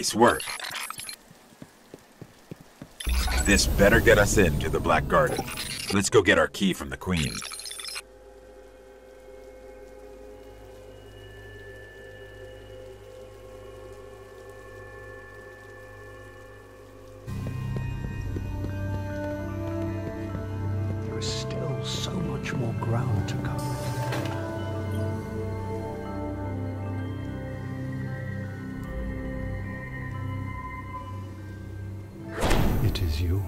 Nice work. This better get us into the Black Garden. Let's go get our key from the Queen. There is still so much more ground to cover. It is yours.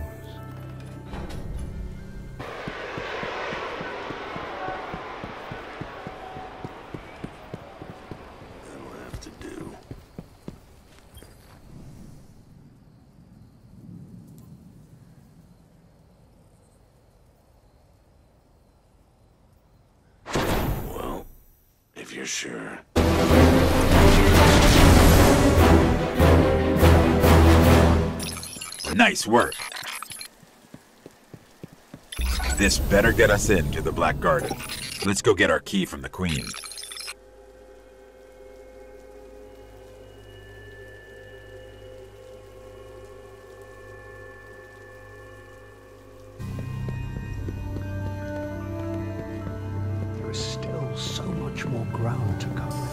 That'll have to do. Well, if you're sure. Nice work. This better get us into the Black Garden. Let's go get our key from the Queen. There is still so much more ground to cover.